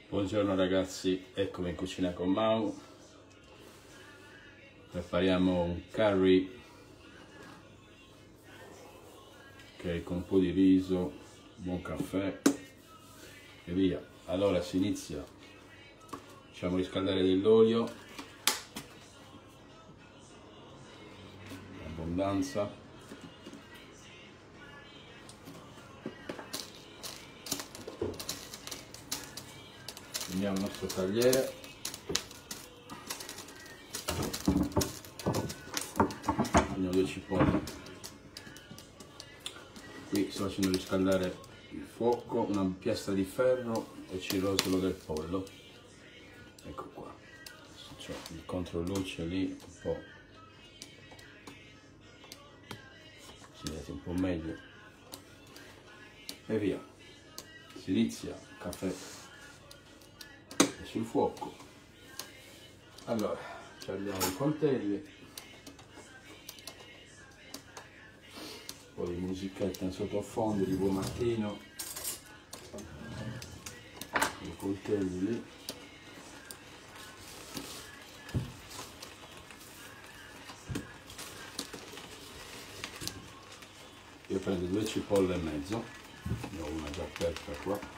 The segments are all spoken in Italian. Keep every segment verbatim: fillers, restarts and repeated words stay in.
Buongiorno ragazzi, eccomi in cucina con Mau. Prepariamo un curry ok, con un po' di riso, buon caffè e via. Allora si inizia, facciamo riscaldare dell'olio, abbondanza. Prendiamo il nostro tagliere, prendiamo due cipolle, qui sto facendo riscaldare il fuoco, una piastra di ferro e ci rosolo del pollo, ecco qua, c'è il controluce lì, un po', si vede un po' meglio e via, si inizia, caffè sul fuoco. Allora ci abbiamo i coltelli, un po' di musichetta in sottofondo di buon mattino, i coltelli lì, io prendo due cipolle e mezzo, ne ho una già aperta qua.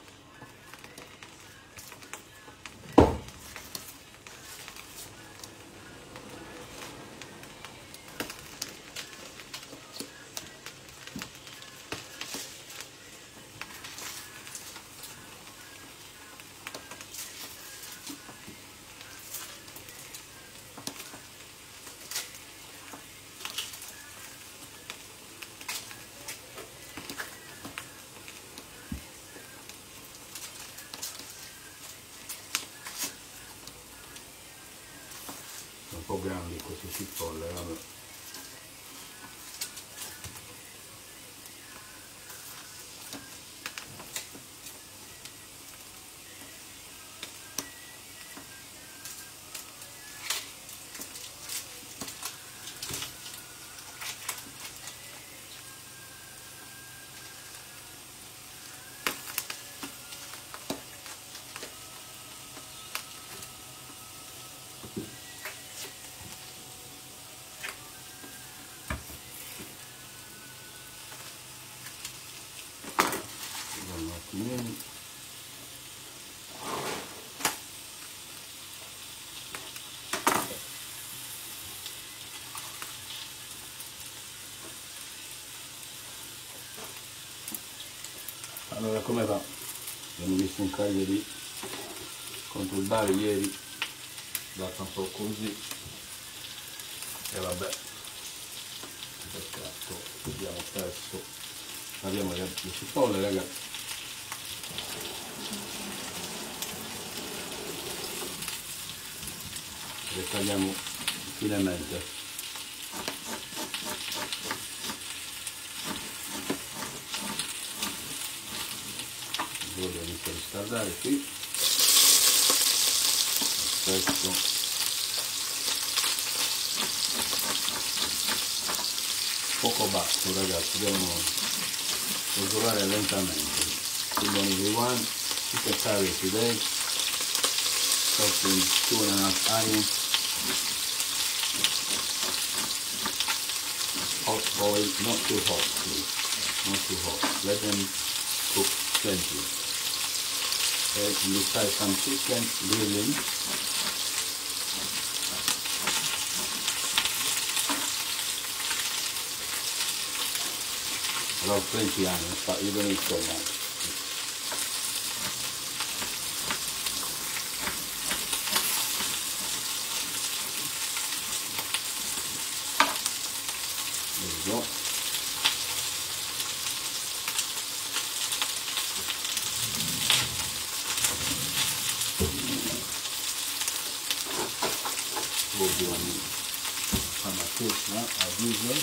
Un po' grandi queste cipolle, vabbè. Allora come va? Abbiamo visto un Cagliari contro il Bari ieri, dato un po' così e vabbè, peccato, abbiamo perso. Abbiamo le cipolle ragazzi, le tagliamo finemente. L'olio inizia a riscaldare qui, perfetto, fuoco basso ragazzi, devono rosolare lentamente. Good morning everyone, chicken curry today, chopping two and a half onions, hot oil, not too hot please, not too hot, let them cook gently. Okay, you fry some chicken grilling. I love plenty onions, but you don't need so much. There you go. We'll do some fish now, as usual.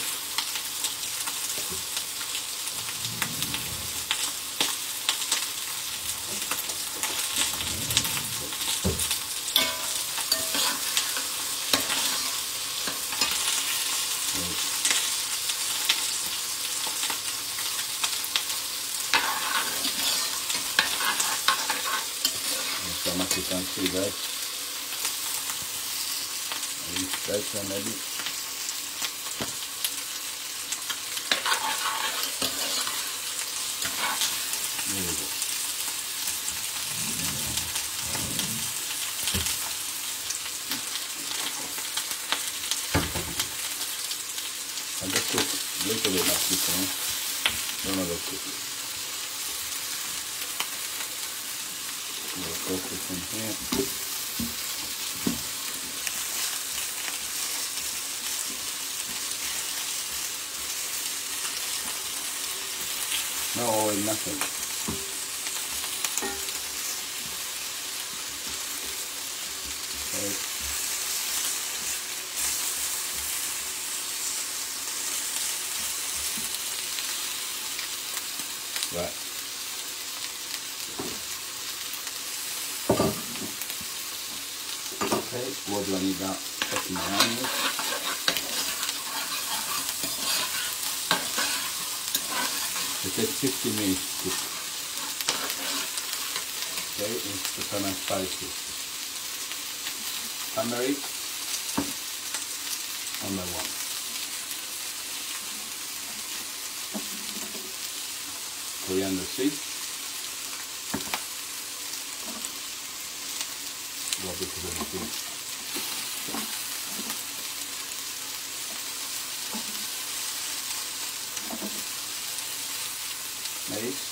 so much you can see, guys. It's better maybe. There we go. And just cook a little bit like this, you know? Don't overcook it. We'll cook this in here. No oil, nothing. Okay. Right. Okay, what do I need now? Checking my onions. It takes fifteen minutes to cook. Okay, it's the pepper and spices. Turmeric, number one. Coriander seeds. Drop it to the thing. Mace.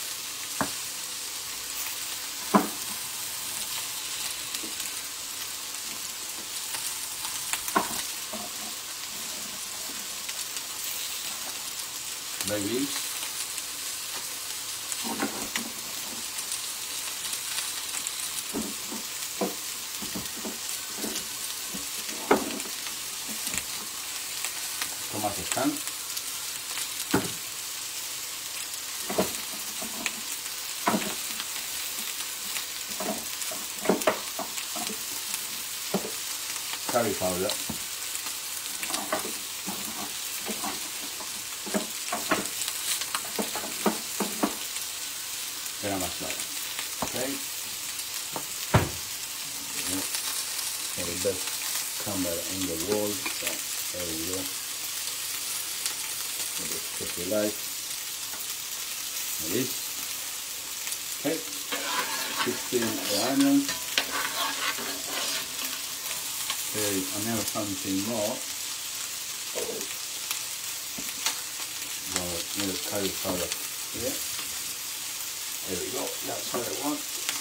Bay leaves. Tomato can. Curry powder. Garam masala. Okay. Okay, the best camera in the world. So there we go. Just put the light. Like this. Okay. sixteen the onions. Okay, I have something more. Well, a little curry powder here. There we go, that's what I want.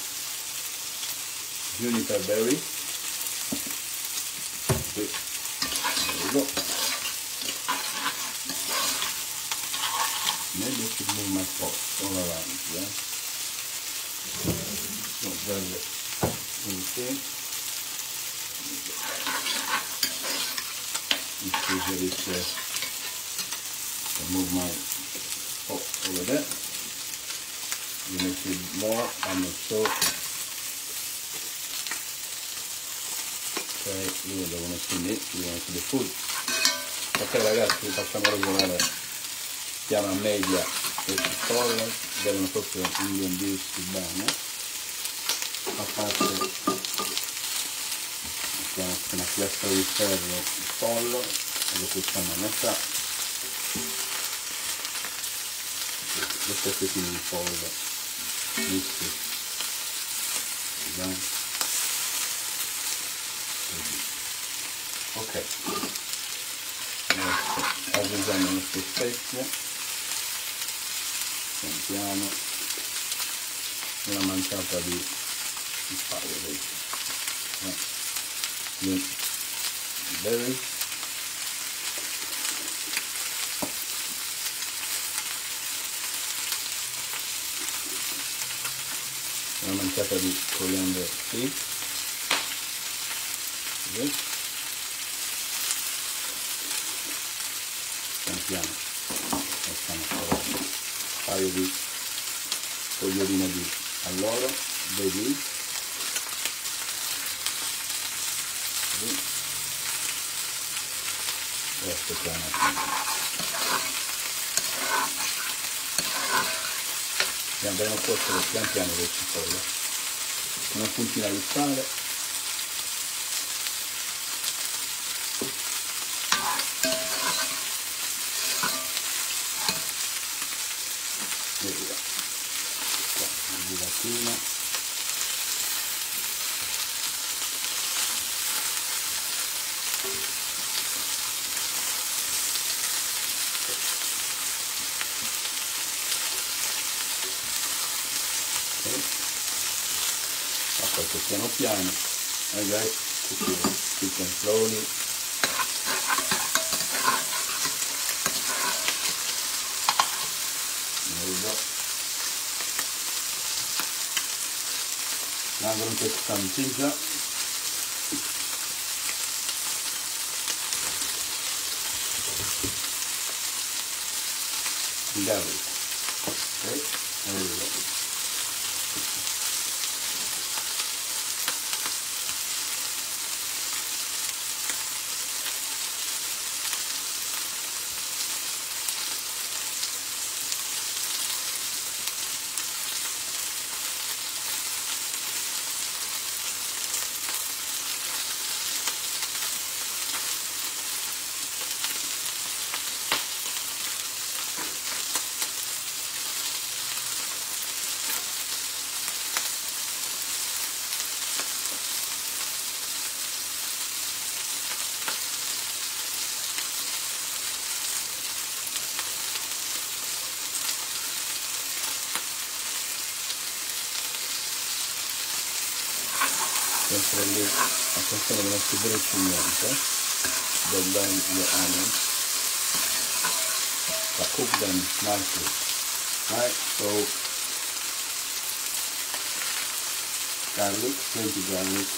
Juniper berry. Okay. There we go. Maybe I should move my pot all around, yeah? So grab it. Okay. It's usually uh, I move my pot over there. You may see more, I'm not sure. Ok, io devo mettere lì, devo mettere the food. Ok ragazzi, facciamo ragionare chiama media questi cipolle, devono proprio ingrandire bene. A parte mettiamo una piastra di ferro il pollo e lo cuociamo a metà. Lo pezzettino di pollo misti bene. Ok, adesso aggiungiamo le nostre spezie, sentiamo una manciata di, di paio di berry, una manciata di coriander seed, così. Piano facciamo un paio di foglioline di alloro, baby, e aspettiamo pian piano cuocere pian piano le cipolle. una puntina di sale, e via, qua, una giratina. Questo piano piano, and guys, chicken slowly. There we go. Now I'm going to take some ginger. Garlic. Okay, there we go. Sempre lì, attenzione che non si bruci niente, then burn your onions, but cook them nicely, right? So garlic, plenty garlic,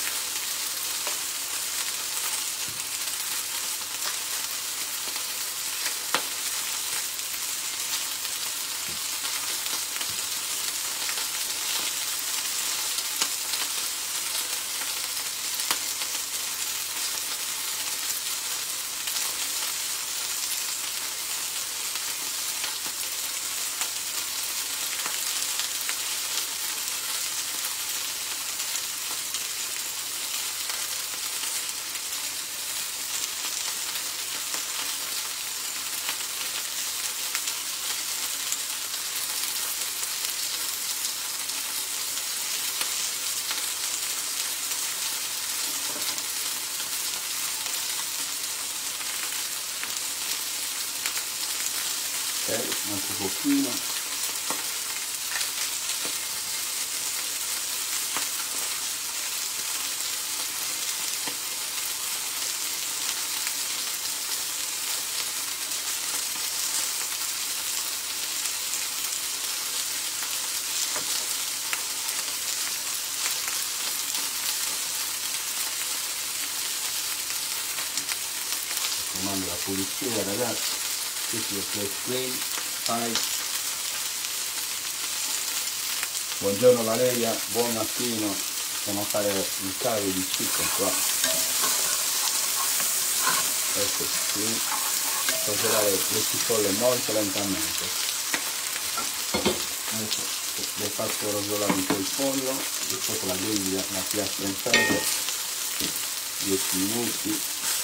ok, un altro pochino, raccomando la pulizia ragazzi. Keep your plate clean, tight. Buongiorno Valeria, buon mattino, stiamo a fare il curry di chicken qua. Ecco qui, cuocerare le cipolle molto lentamente. Ecco, le faccio rosolare un po' il pollo, e dopo la griglia, la piastra in ferro, dieci minuti.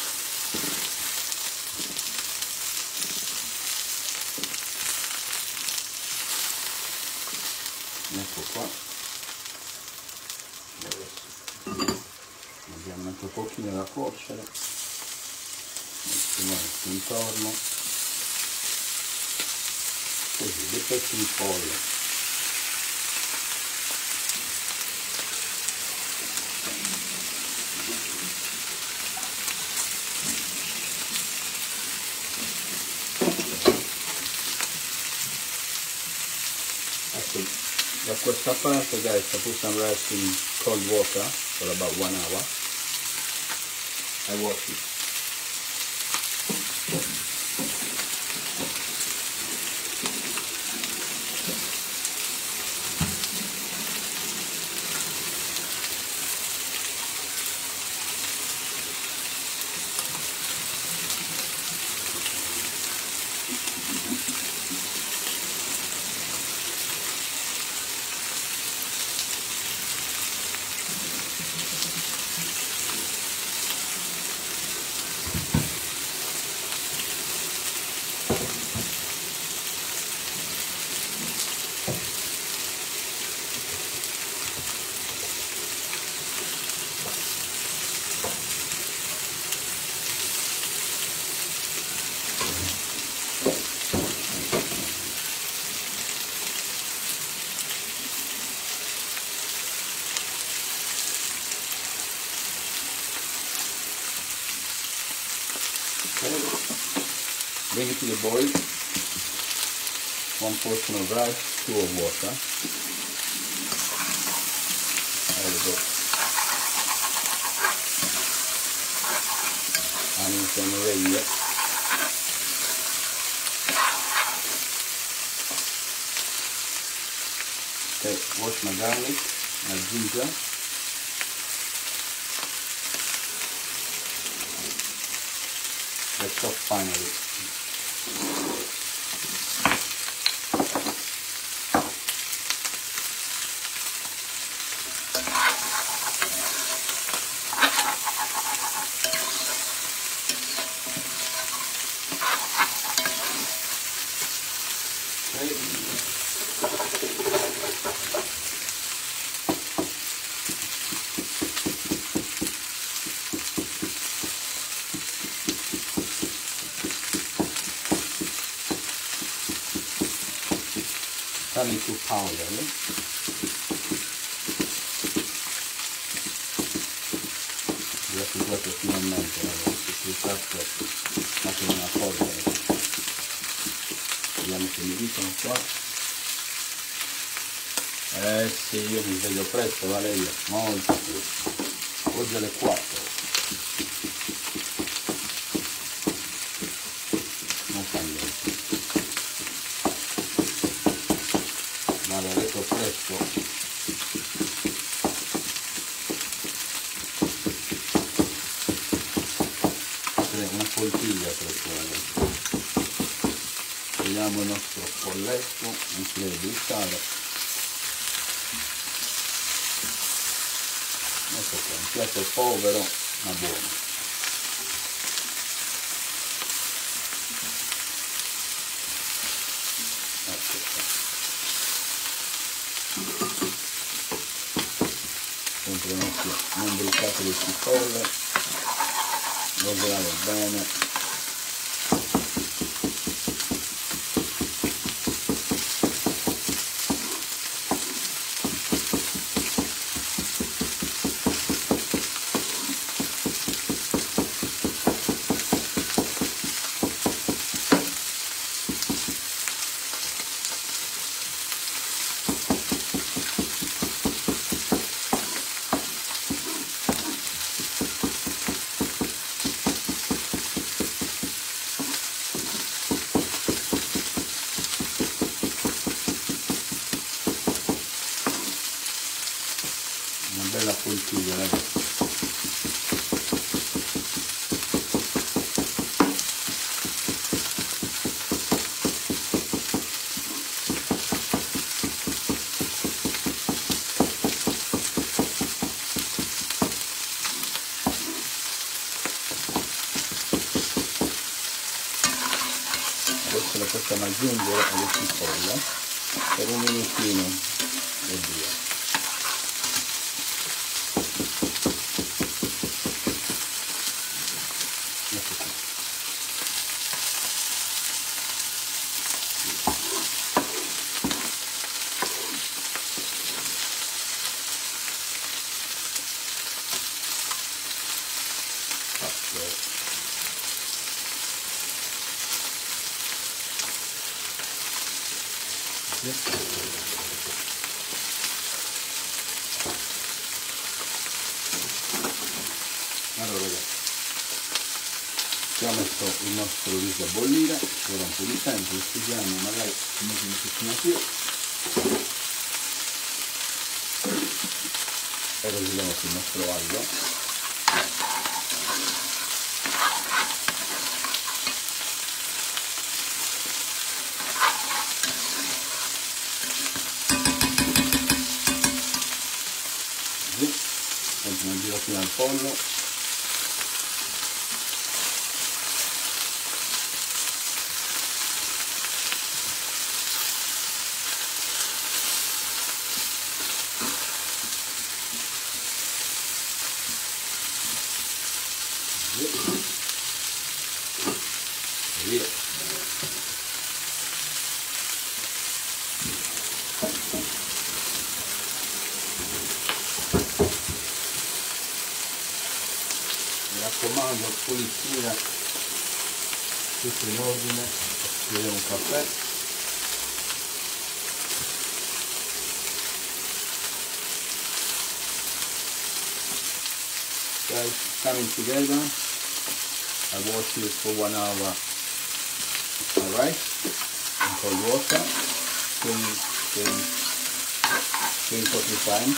Ecco qua, adesso andiamo un altro pochino da cuocere, mettiamo intorno, così, dei pezzi di pollo. Ecco. Da questa parte guys I put some rice in cold water for about one hour. I wash it. bring it to the boil. One portion of rice, two of water. There we go. Onions and ready. Okay, wash my garlic, my ginger. Let's chop finally. Turn it to powder. Eh? Grasso finalmente, ragazzi, sul fatto faccio una polvere. Vediamo se mi dicono qua. Eh sì, io mi sveglio presto, Valeria, molto presto. Oggi alle quattro. Non fa niente. Vado a letto presto. Una poltiglia per quello. Togliamo il nostro polletto, non si deve buttare. Ecco qua, un piatto povero ma buono. Ecco qua. Sempre nostro non bruciato le cipolle. Rosolare bene. Bella poltiglia, ragazzi. Adesso la possiamo aggiungere alle cipolle per un minutino e via. Allora ragazzi, abbiamo messo il nostro riso a bollire, ora un po' di tempo, lo studiamo magari una settimana più e rosiamo sul nostro aglio. Sempre una giratina al pollo. E via. Mi raccomando, pulizia tutto in ordine, beviamo un caffè. Guys, coming together. I wash it for one hour. Alright, in cold water, clean, clean, clean couple times.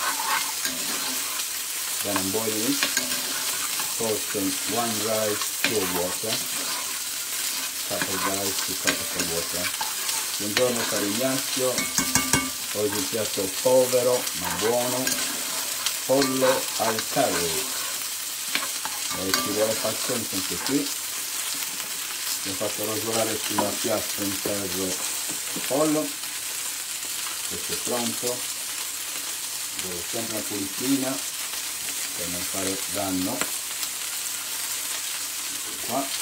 Then I'm boiling it, toasting one rice, two water, cup of rice, two cups of water. Buongiorno caro Ignazio, oggi un piatto povero ma buono, pollo al curry. E ci vuole pazienza anche qui. Ho fatto rosolare sulla piastra in ferro il pollo, questo è pronto. Devo sempre una pulitina per non fare danno. Ecco qua.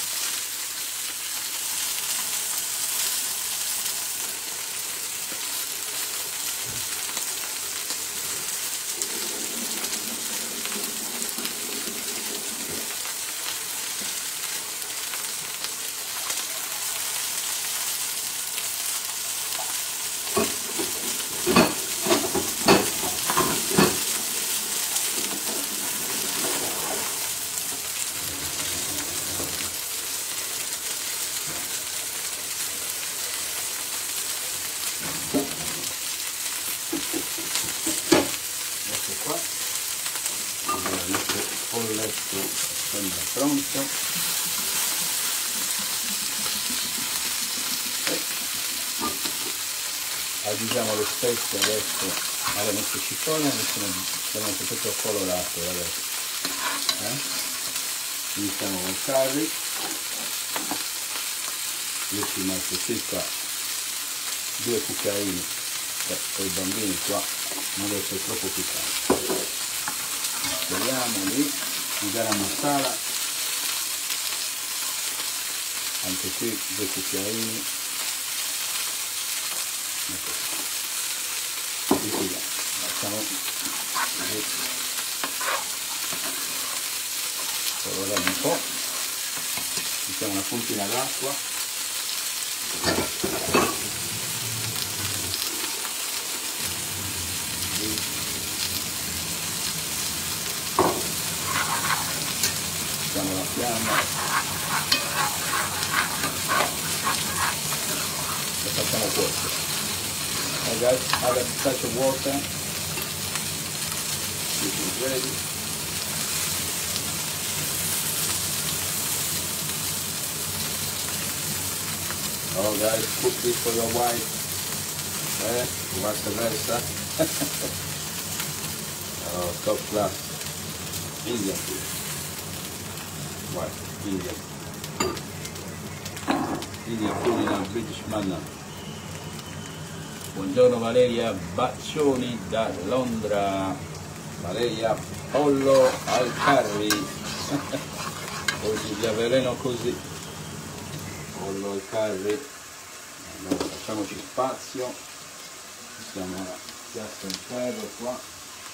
Polletto sembra pronto. E aggiungiamo le spezie adesso. Allora, messo cipolla, adesso abbiamo tutto colorato adesso. Eh? Iniziamo con il curry. Io ci metto circa due cucchiaini per i bambini qua, non deve essere troppo piccante. Speriamo lì, di garam masala, anche qui due cucchiaini, ecco qui, qui lasciamo così, coloriamo un po', mettiamo una puntina d'acqua. La fiamma e facciamo cuocere. Okay guys, add a touch of water. This is ready. Oh guys, cook this for your wife. Eh, vice versa. Oh, top class. Indian food. Right, Indian. Indian food in a British manner. Buongiorno Valeria, bacioni da Londra. Valeria, pollo al curry. Oggi vi avveleno così. Pollo al curry. Allora facciamoci spazio. Siamo alla piastra in ferro qua.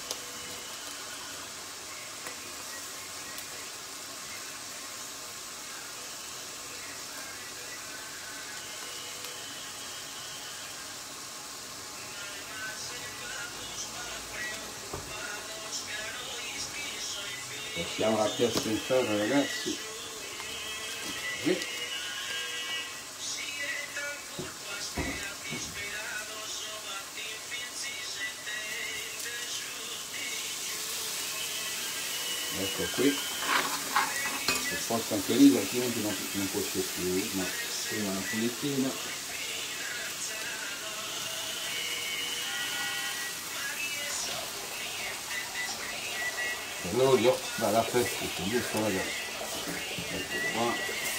Passiamo la piastra in ferro ragazzi, così. Ecco qui, se sposto anche lì altrimenti non, non può uscire più, ma prima una pulitina. L'olio vada fresco, giusto ragazzi? Ecco qua.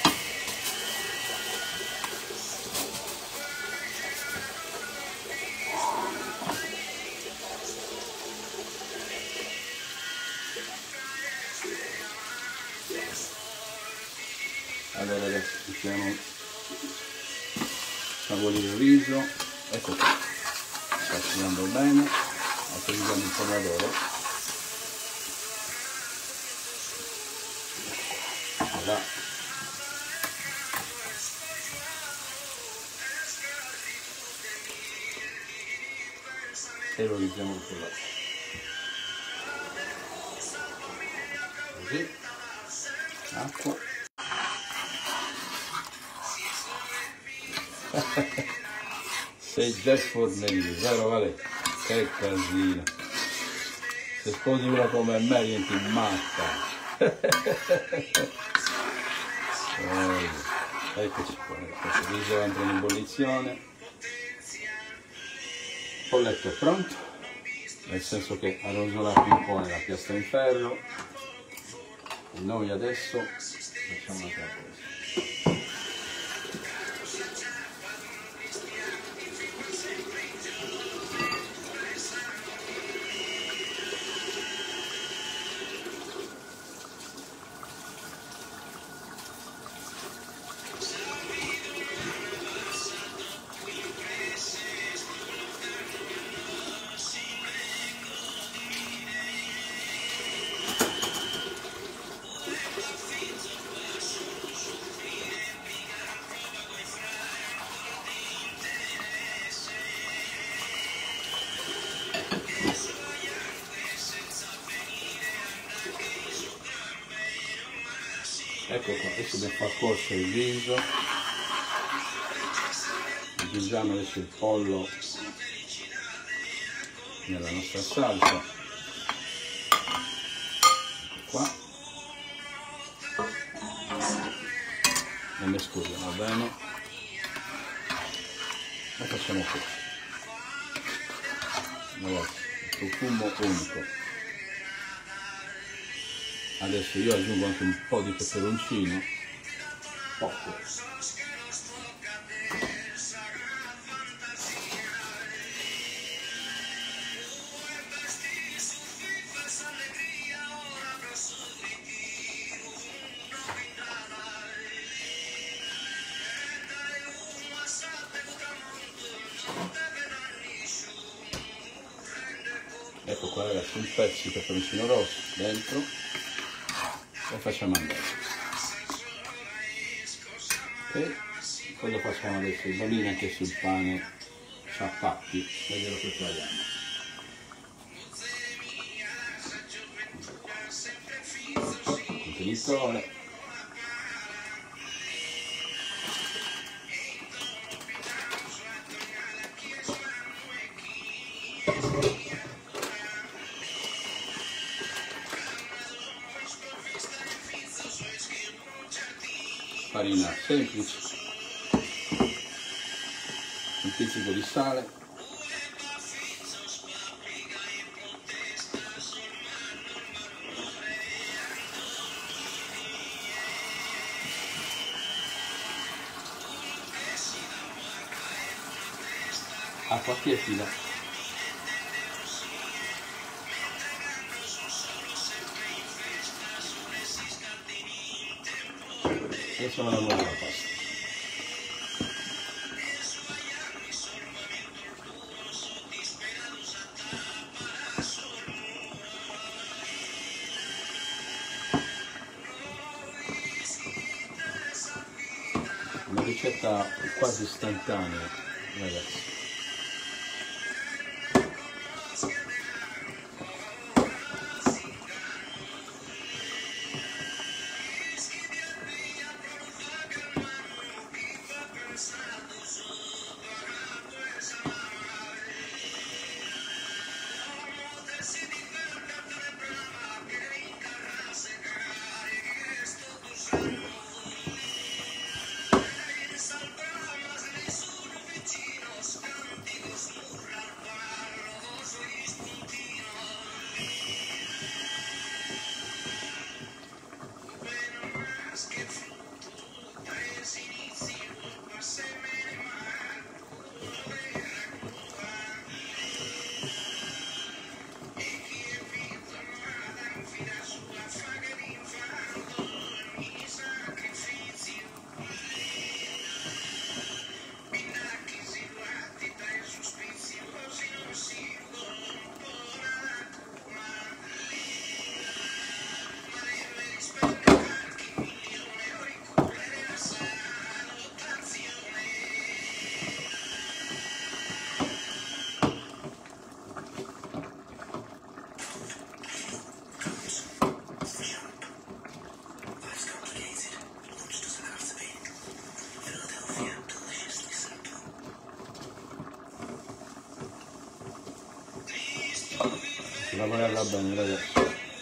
Allora adesso mettiamo favorire il riso, ecco qua, sta cucinando bene, utilizziamo il pomodoro. Là. e lo utilizziamo tutto là. Così, acqua. Sei già il fornello, vero Vale? Che casino! Se sposi una come me diventi matta! Oh, eccoci qua, ecco, il riso entra in ebollizione. Il polletto è pronto, nel senso che ha rosolato un po' nella piastra in ferro. E noi adesso facciamo una cosa. Ecco qua, adesso dobbiamo far cuocere il riso, aggiungiamo adesso il pollo nella nostra salsa, qua, e mescoliamo bene e facciamo così. Ragazzi, il profumo unico. Adesso io aggiungo anche un po' di peperoncino, poco. Ecco qua ragazzi, un pezzo di peperoncino rosso dentro e facciamo andare. E cosa facciamo adesso? Il bambino anche sul pane ciappatti e glielo prepariamo. Contenitore. Farina semplice, un pizzico di sale, acqua tiepida, e sono la nuova pasta. Una ricetta quasi istantanea, ragazzi. lavorarla bene, ragazzi.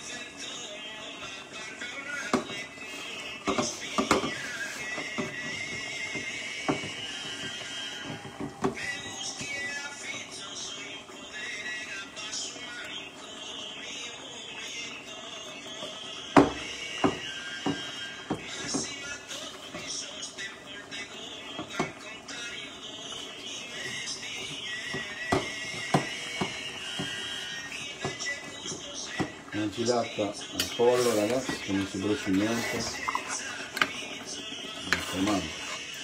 Una girata al pollo, ragazzi, che non si bruci niente. Mi raccomando.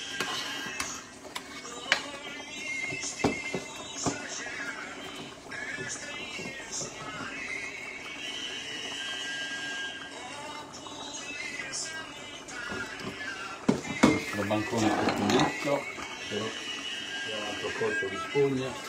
Il bancone è pulito, però c'è un altro colpo di spugna.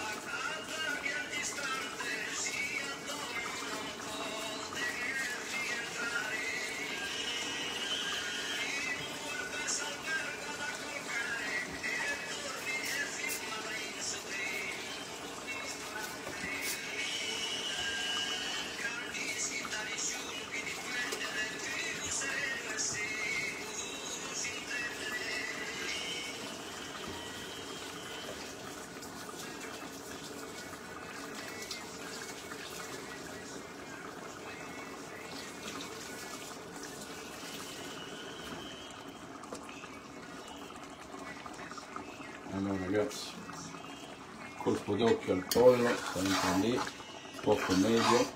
Allora ragazzi, colpo d'occhio al pollo, sempre lì, fuoco medio,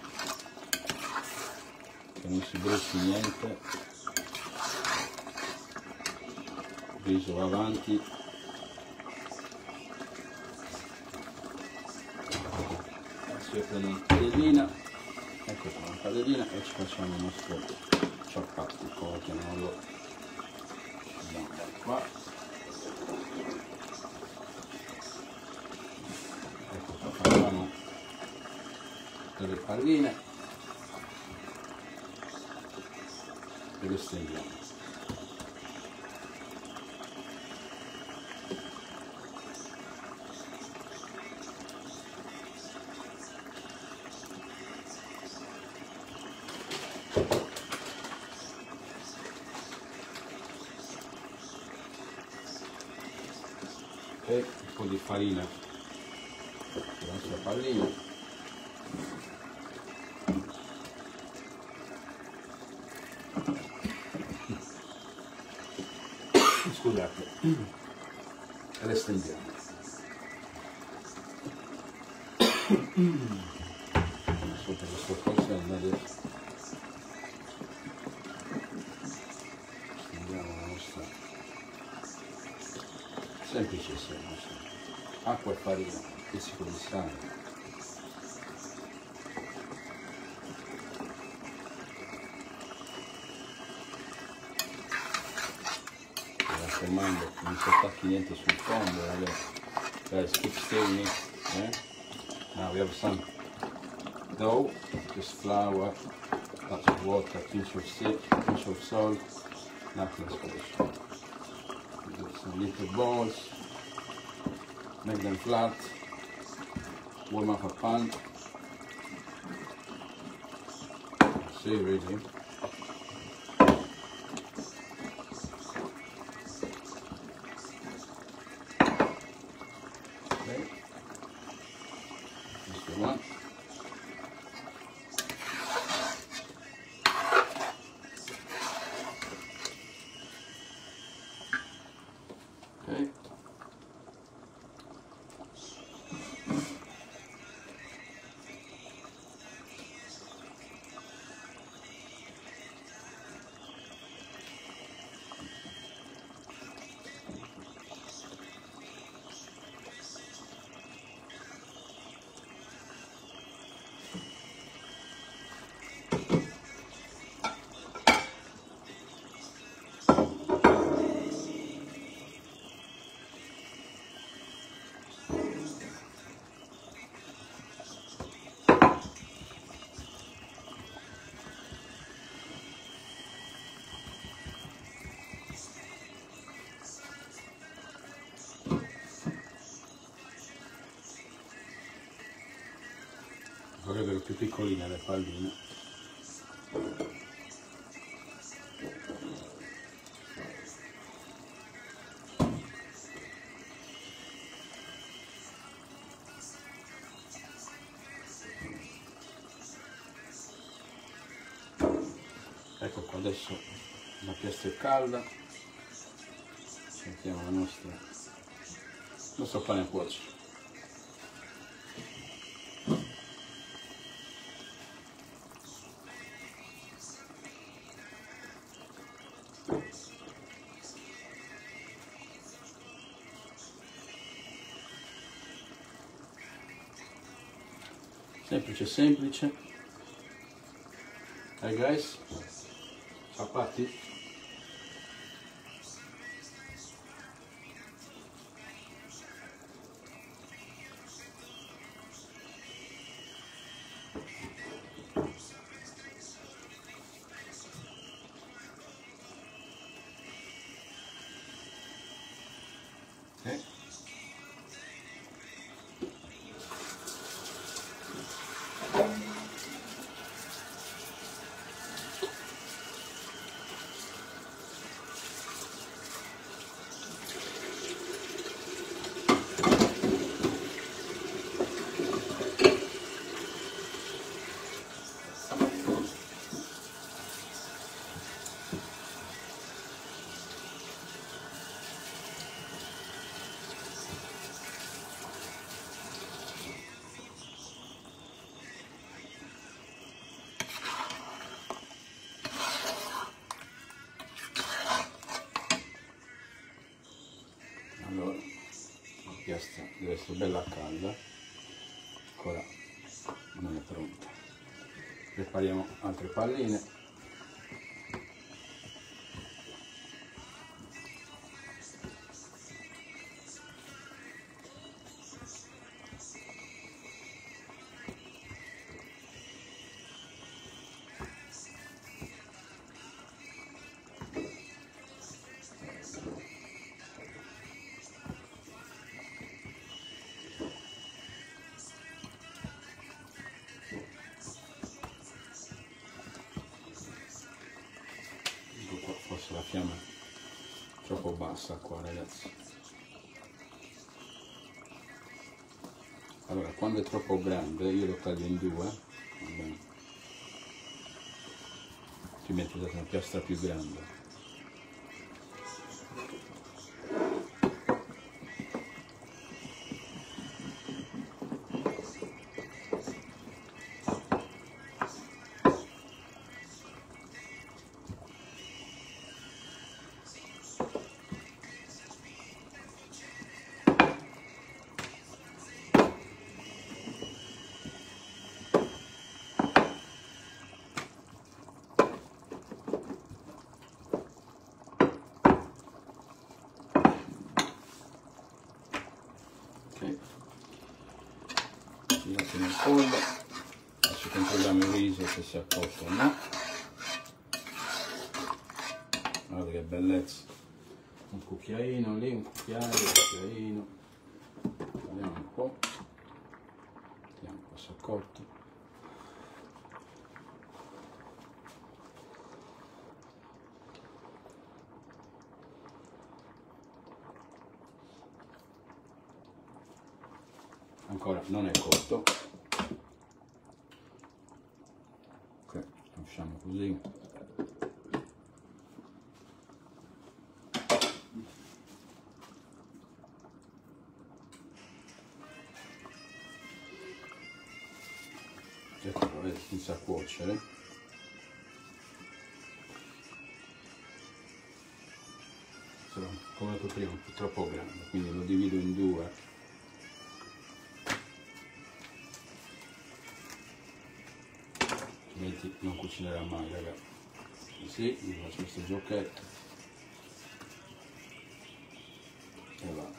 che non si bruci niente, il riso va avanti, adesso io prendo una padellina, ecco qua una padellina e ci facciamo il nostro ciappatico, chiamiamolo, andiamo da qua. Facciamo delle palline e le stendiamo. E un po' di farina la nostra pallina, scusate, e le stendiamo. Sotto questo coltello adesso stendiamo la nostra semplicissima acqua e farina, pizzico di sale. Raccomando, non si attacchi niente sul fondo, ragazzi. Guys, keep stirring it. Eh? Now we have some dough, just flour, lots of water, pinch of salt, pinch of salt, nothing special. We got some little balls, make them flat, warm up a pan. See, really. One. Okay. sarebbero più piccoline le palline. Ecco qua, adesso la piastra è calda, mettiamo la nostra, il nostro pane a cuocere. Semplice semplice. Hey guys, chapati. Okay. Allora, la piastra deve essere bella calda, ancora non è pronta. Prepariamo altre palline. Forse la fiamma è troppo bassa qua, ragazzi. Allora, quando è troppo grande io lo taglio in due, va bene, altrimenti usate una piastra più grande. Tirate nel pollo, adesso controlliamo il riso se si è cotto o no. Guardate che bellezza, un cucchiaino lì, un cucchiaio, un cucchiaino, vediamo un po', vediamo qua si è cotto. Ancora non è cotto. Ok, lasciamo così. Ecco, vedete, inizia a cuocere. Però, come ho detto prima, è troppo grande, quindi lo divido in due. Altrimenti non cucinerà mai, ragazzi. Così mi faccio questo giochetto e va.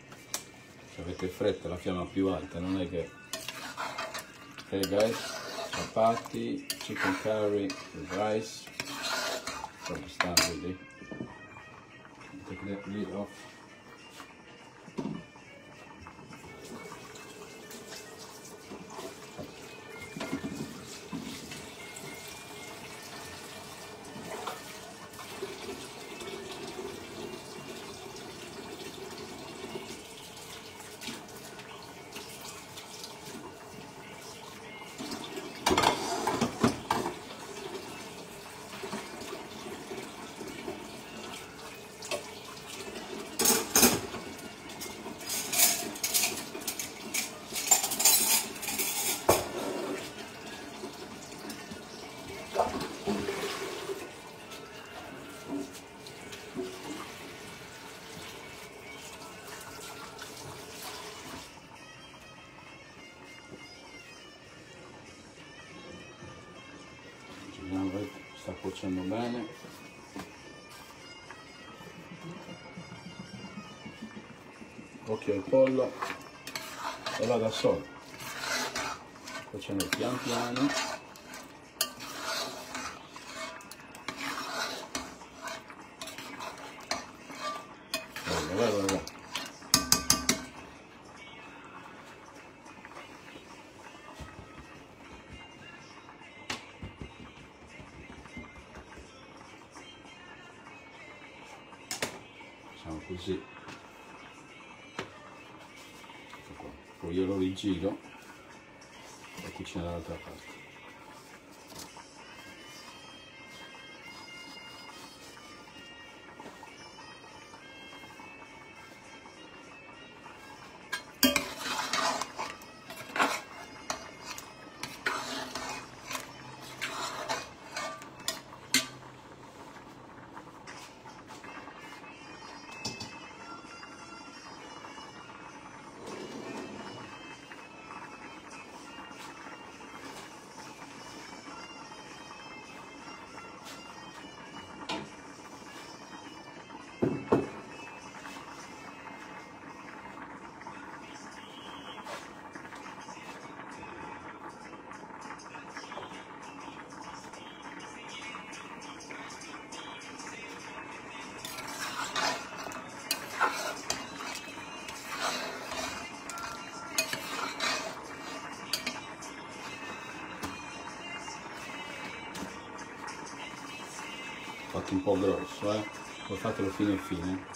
Se avete fretta la fiamma più alta, non è che... Ok guys, chapati, chicken curry with rice, probably start really. Take that lid off. Sta cuocendo bene. Occhio al pollo e va da solo, cuocendo pian piano. Guarda, guarda, guarda. Così, ecco qua. Poi io lo rigiro e cucino dall'altra parte. Fatto un po' grosso, eh? Poi fatelo fine fine.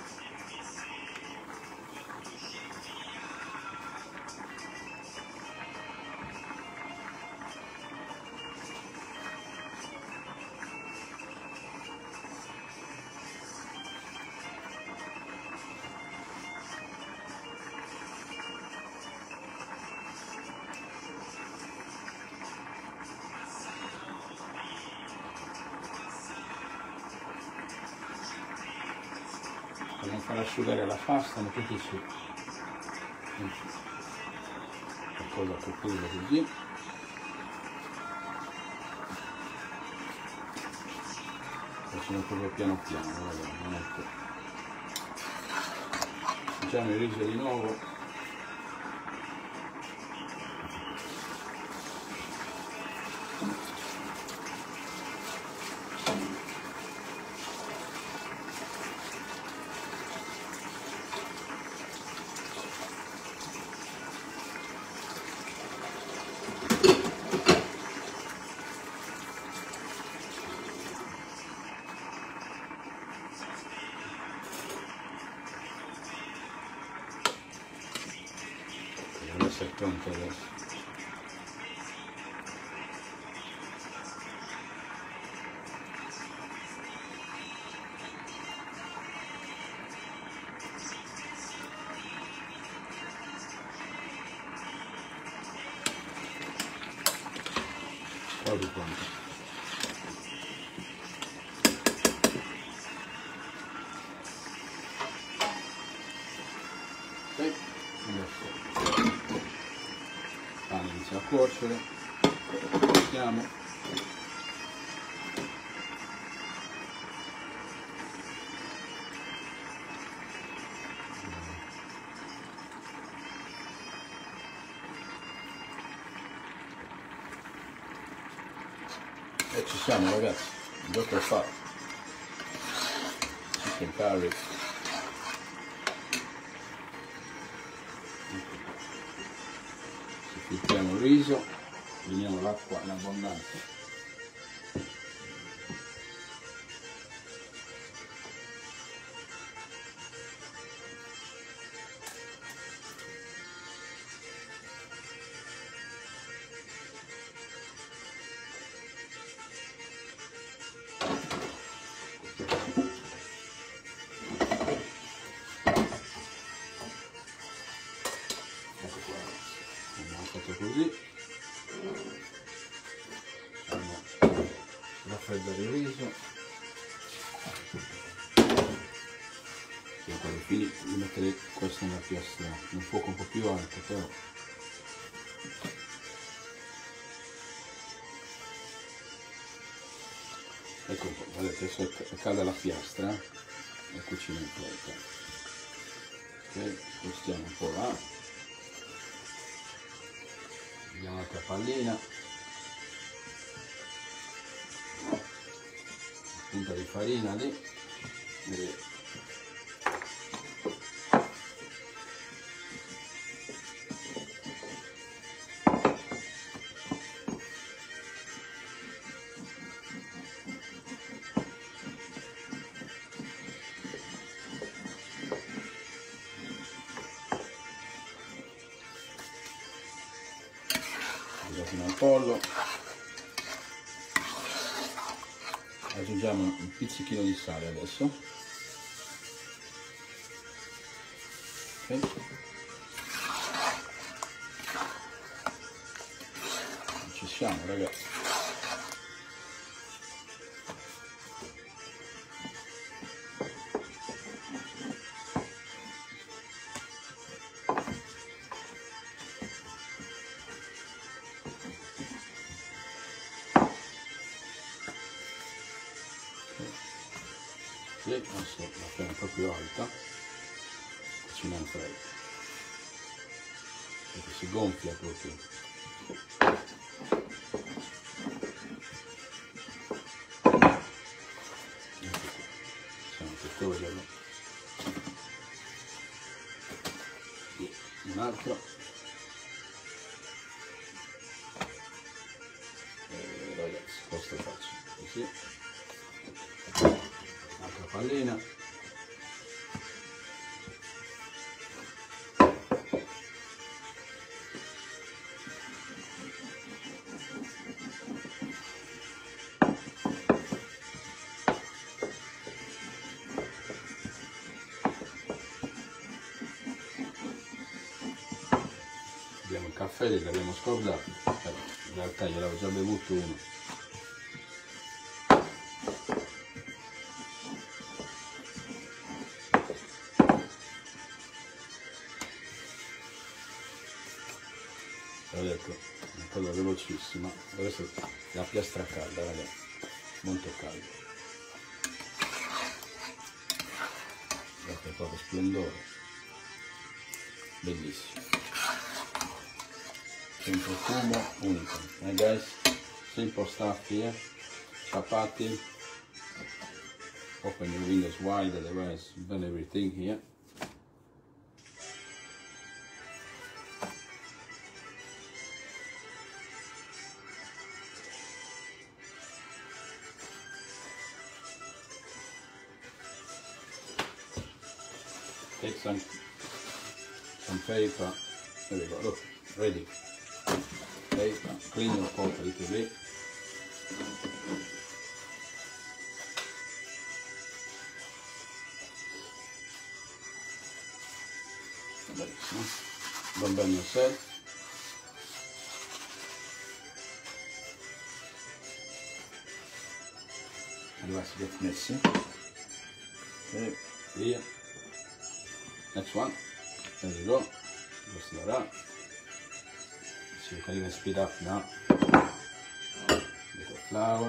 Per non far asciugare la pasta, mettete su qualcosa a coprire così. Facciamo proprio piano piano, guarda, non è che... Facciamo il riso di nuovo. Adesso è pronto adesso. Quasi pronto. Ok, adesso il pane inizia a cuocere, mettiamo. ci siamo ragazzi, il gioco è fatto. Chicken curry. Se filtriamo il riso, veniamo l'acqua in abbondanza. Così facciamo raffreddare il riso e quando fini di mettere questo nella piastra un fuoco un po' più alto, però ecco un po', vedete adesso è calda la piastra e cucina in fretta. Ok, spostiamo un po' là. Vediamo un'altra pallina, punta di farina lì, e fino al pollo, aggiungiamo un pizzichino di sale adesso, okay. Ci siamo ragazzi. Sì, adesso la fiamma proprio alta, cucina in fretta, perché si gonfia proprio. Ecco qui, possiamo che toglierlo. Un altro. E ragazzi, questo faccio così. Altra pallina, abbiamo il caffè che l'abbiamo scordato, però in realtà gliel'avevo già bevuto uno. Vedete, una cosa velocissima, adesso la piastra calda ragazzi, molto calda, guardate proprio splendore, bellissimo, c'è un profumo unico, eh guys, simple stuff here, chapati, open your windows wide, otherwise burn everything here. Take some some paper. There we go. Look, ready. Paper. Clean your pot a little bit. Benissimo. Don't burn yourself. Otherwise it gets messy. Okay, here. Next one, there you go, just like that. So you can even speed up now. Little flour.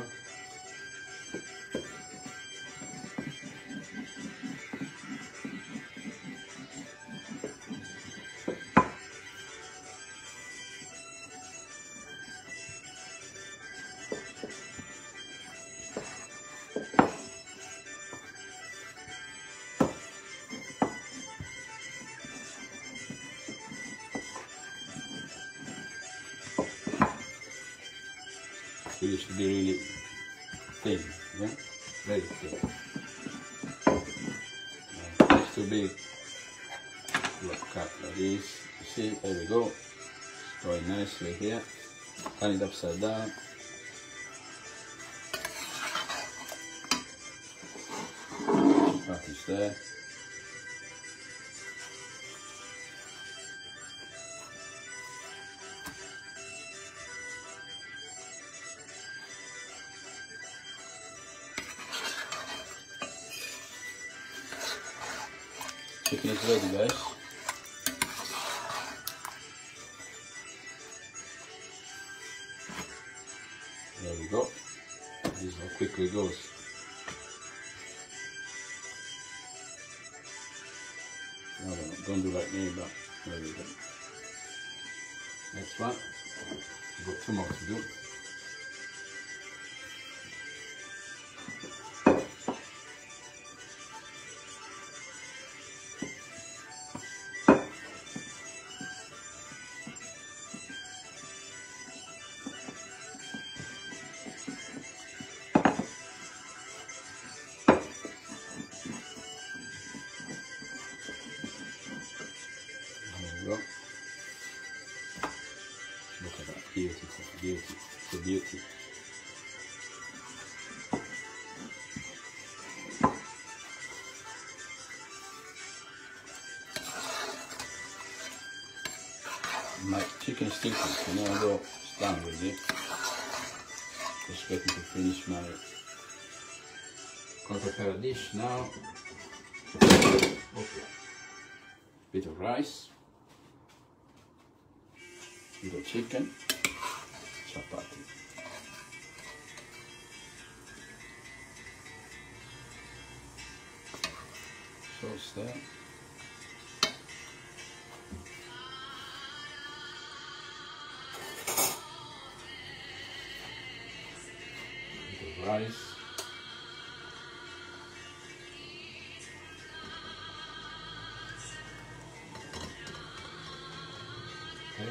should be really thin, yeah? Very thin. Now, it's too big. Look, cut like this. You see, there we go. It's going nicely here. Turn it upside down. Chapati's there. Chicken is ready, guys. There we go. This is how quickly it goes. No, no, no, don't do like me, but there we go. Next one. We've got two more to do. Look at that, beautiful, beauty, it's a beauty. My chicken still cooks, you know, although it's done already. Just waiting to finish my. Gonna prepare a dish now. Okay. Bit of rice. Little chicken, chapati. Sauce there. Little rice. Okay.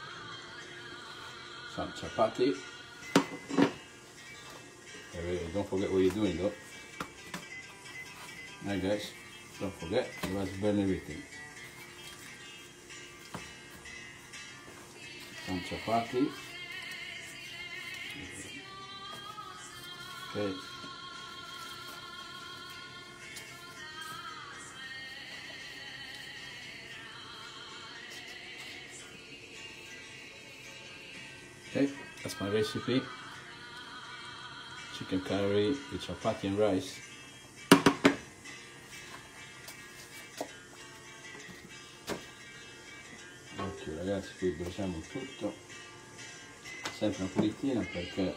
Some chapati. Hey, don't forget what you're doing though. Alright guys, don't forget, you must burn everything. Some chapati. Okay. Okay, that's my recipe. Chicken curry with chapati and rice. Ok ragazzi, qui bruciamo tutto. Sempre una pulitina perché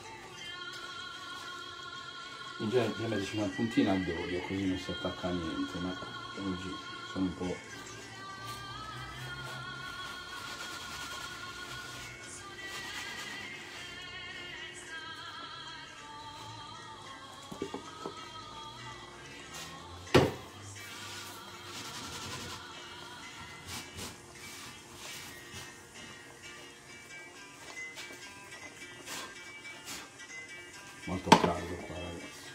in genere ci una puntina d'olio così non si attacca a niente, ma oggi sono un po'. Molto caldo qua ragazzi,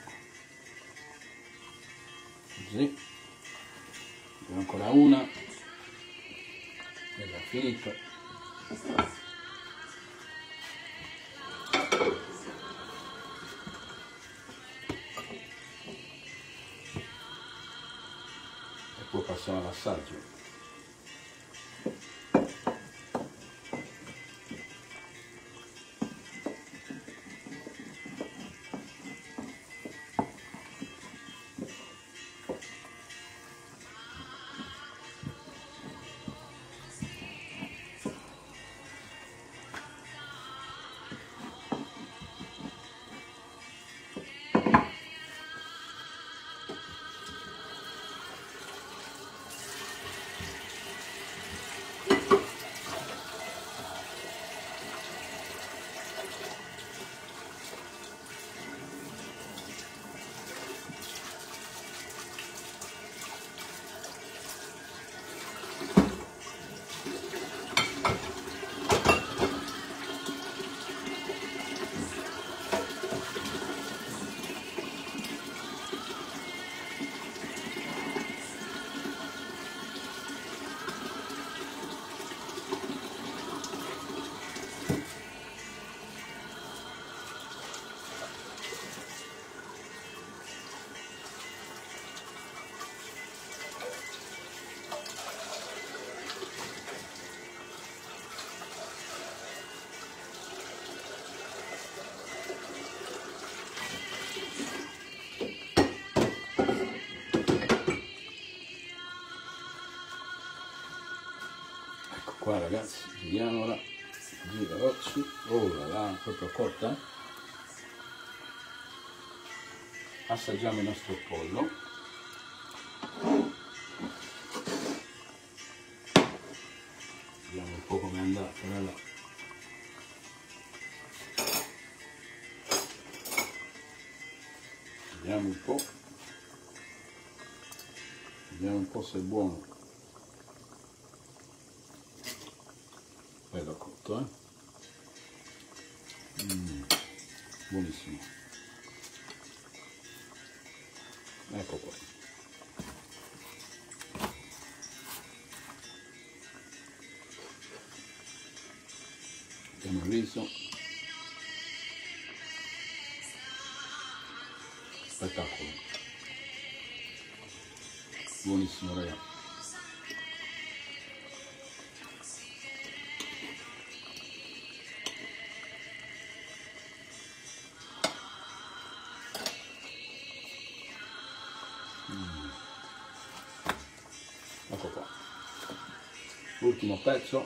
così, abbiamo ancora una e già finito. E poi passiamo all'assaggio. qua ragazzi, giriamola, gira rocci, oh là là, proprio cotta. Assaggiamo il nostro pollo. Vediamo un po' come è andata, là. Vediamo un po', vediamo un po' se è buono. Bello cotto, eh? Mm, buonissimo. Ecco qua. Mettiamo il riso. Spettacolo. Buonissimo ragazzi. Mm. Ecco qua. L'ultimo pezzo.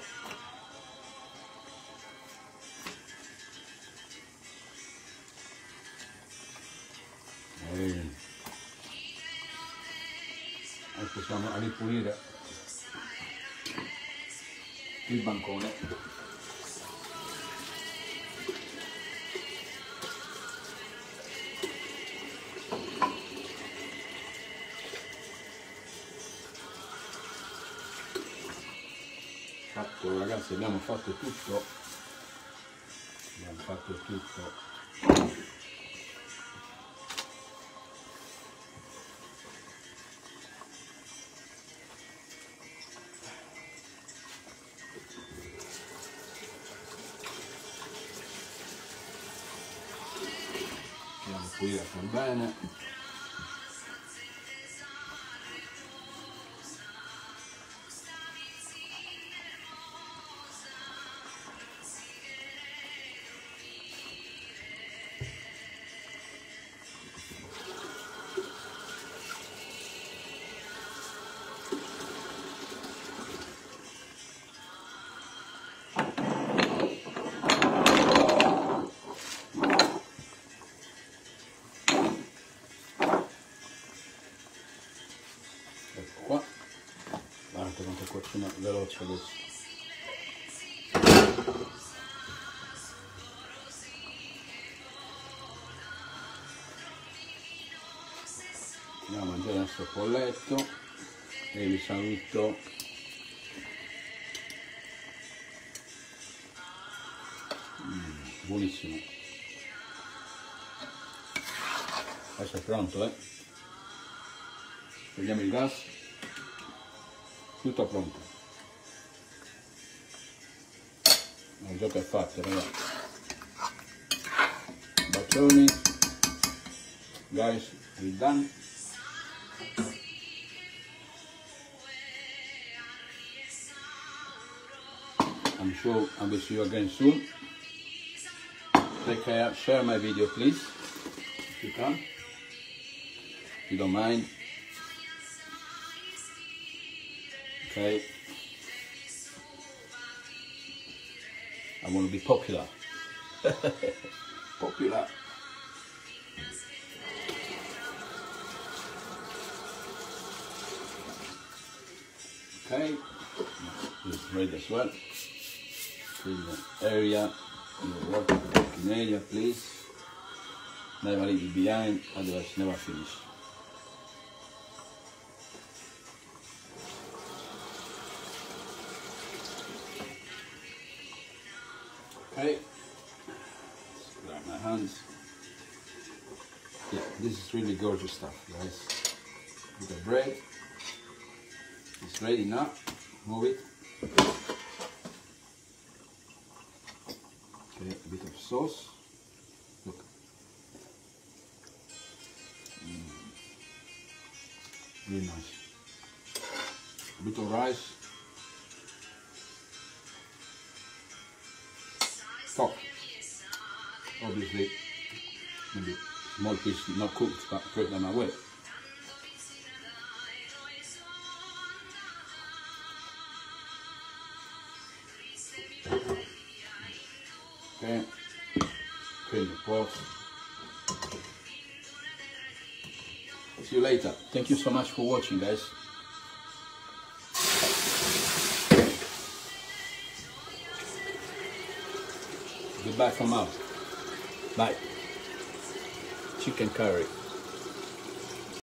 E possiamo ripulire il bancone. Fatto ragazzi, abbiamo fatto tutto, abbiamo fatto tutto. Andiamo qui a far bene. Qua, guardate quanto cucina veloce adesso. Andiamo a mangiare il nostro polletto e vi saluto. Mm, buonissimo. Adesso è pronto, eh? Togliamo il gas. Tutto pronto. Il gioco è fatto ragazzi. Bacioni. Guys, we're done. I'm sure I will see you again soon. Take care, share my video please, if you can, if you don't mind. Okay, I want to be popular. Popular. Okay, this is ready as well. Clean the area, your working area, please. Never leave it behind, otherwise never finish. Okay, grab my hands. Yeah, this is really gorgeous stuff, guys. With the bread, it's ready now. Move it. Okay, a bit of sauce. Look. Mm. Really nice. A bit of rice. Top. Obviously, maybe small piece not cooked, but throw them away. course. See you later. Thank you so much for watching, guys. Goodbye from now. Bye. Chicken curry.